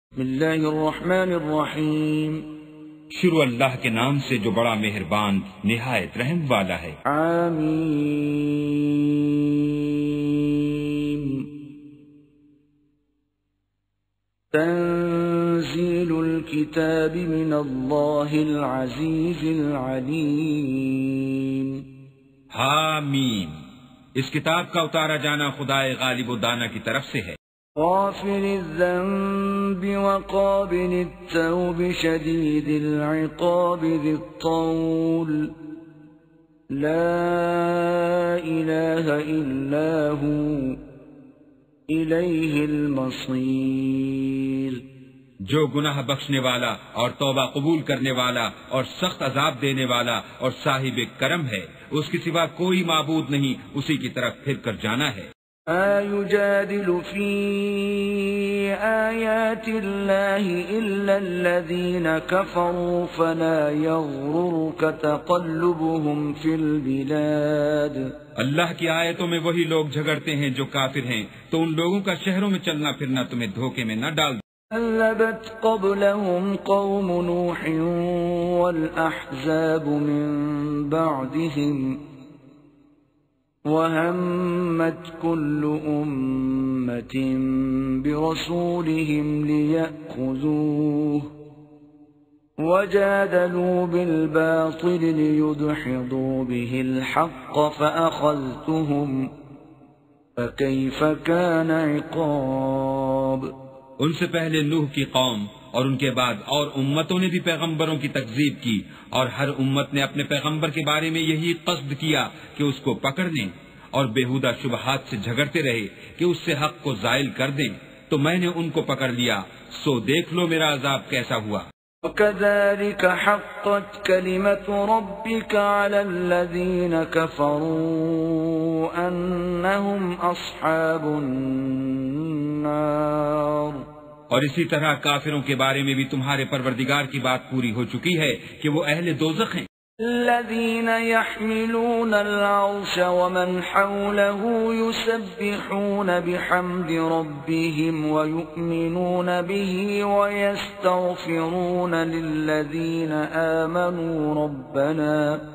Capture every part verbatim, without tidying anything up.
بسم اللہ الرحمن الرحیم، شروع اللہ کے نام سے جو بڑا مہربان نہایت رحم والا ہے۔ آمین۔ تنزیل الکتاب من اللہ العزیز العلیم۔ حامیم، اس کتاب کا اتارا جانا خدائے غالب و دانا کی طرف سے ہے۔ غافر الذنب وقابل التوب شدید العقاب ذی الطول لا الہ الا ہو الیہ المصیر۔ جو گناہ بخشنے والا اور توبہ قبول کرنے والا اور سخت عذاب دینے والا اور صاحب کرم ہے، اس کے سوا کوئی معبود نہیں، اسی کی طرف پھر کر جانا ہے۔ أَيُجَادِلُ فِي آيَاتِ اللَّهِ إِلَّا الَّذِينَ كَفَرُوا فَلَا يَغْرُرْكَ تَقَلُّبُهُمْ فِي الْبِلَادِ۔ اللہ کی آیتوں میں وہی لوگ جھگڑتے ہیں جو کافر ہیں، تو ان لوگوں کا شہروں میں چلنا پھرنا تمہیں دھوکے میں نہ ڈال۔ كَذَّبَتْ قَبْلَهُمْ قَوْمُ نُوحٍ وَالْأَحْزَابُ مِن بَعْدِهِمْ وَهَمَّتْ كُلُّ أُمَّةٍ بِرَسُولِهِمْ لِيَأْخُذُوهُ وَجَادَلُوا بِالْبَاطِلِ لِيُدْحِضُوا بِهِ الْحَقَّ فَأَخَذْتُهُمْ فَكَيْفَ كَانَ عِقَابِ۔ ان سے پہلے نوح کی قوم اور ان کے بعد اور امتوں نے بھی پیغمبروں کی تکذیب کی، اور ہر امت نے اپنے پیغمبر کے بارے میں یہی قصد کیا کہ اس کو پکڑ لیں اور بےہودہ شبہات سے جھگڑتے رہے کہ اس سے حق کو زائل کر دیں، تو میں نے ان کو پکڑ لیا، سو دیکھ لو میرا عذاب کیسا ہوا۔ وَكَذَلِكَ حَقَّتْ كَلِمَةُ رَبِّكَ عَلَى الَّذِينَ كَفَرُوا أَنَّهُمْ أَصْحَابُ النَّارِ۔ اور اسی طرح کافروں کے بارے میں بھی تمہارے پروردگار کی بات پوری ہو چکی ہے کہ وہ اہل دوزخ ہیں۔ الذين يحملون العرش ومن حوله يسبحون بحمد ربهم ويؤمنون به ويستغفرون للذين آمنوا ربنا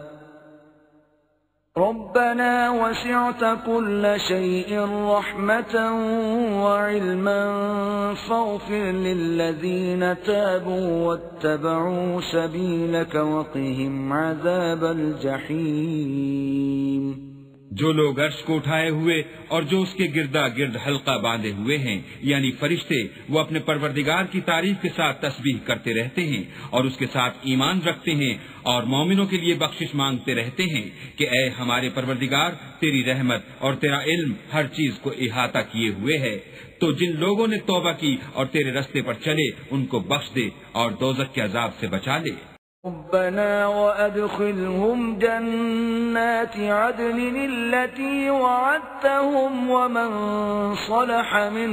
ربنا وسعت كل شيء رحمة وعلما فاغفر للذين تابوا واتبعوا سبيلك وقهم عذاب الجحيم۔ جو لوگ عرش کو اٹھائے ہوئے اور جو اس کے گردا گرد حلقہ باندھے ہوئے ہیں، یعنی فرشتے، وہ اپنے پروردگار کی تعریف کے ساتھ تسبیح کرتے رہتے ہیں اور اس کے ساتھ ایمان رکھتے ہیں اور مومنوں کے لیے بخشش مانگتے رہتے ہیں کہ اے ہمارے پروردگار، تیری رحمت اور تیرا علم ہر چیز کو احاطہ کیے ہوئے ہے، تو جن لوگوں نے توبہ کی اور تیرے رستے پر چلے ان کو بخش دے اور دوزخ کے عذاب سے بچا لے۔ ربنا وأدخلهم جنات عدن التي وعدتهم ومن صلح من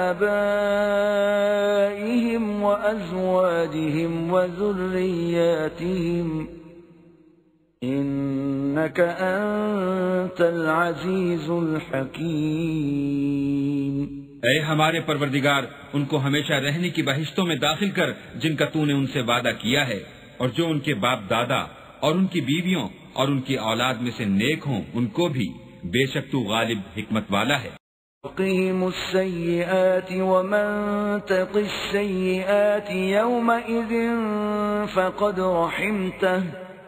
آبائهم وأزواجهم وذرياتهم إنك أنت العزيز الحكيم۔ اے ہمارے پروردگار، ان کو ہمیشہ رہنے کی بہشتوں میں داخل کر جن کا تو نے ان سے وعدہ کیا ہے، اور جو ان کے باپ دادا اور ان کی بیویوں اور ان کی اولاد میں سے نیک ہوں ان کو بھی، بے شک تو غالب حکمت والا ہے۔ وقهم السيئات ومن تق السيئات يومئذ فقد رحمته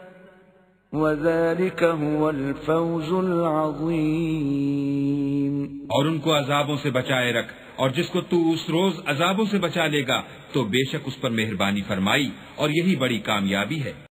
وذلك هو الفوز العظيم۔ اور ان کو عذابوں سے بچائے رکھ، اور جس کو تو اس روز عذابوں سے بچا لے گا تو بے شک اس پر مہربانی فرمائی، اور یہی بڑی کامیابی ہے۔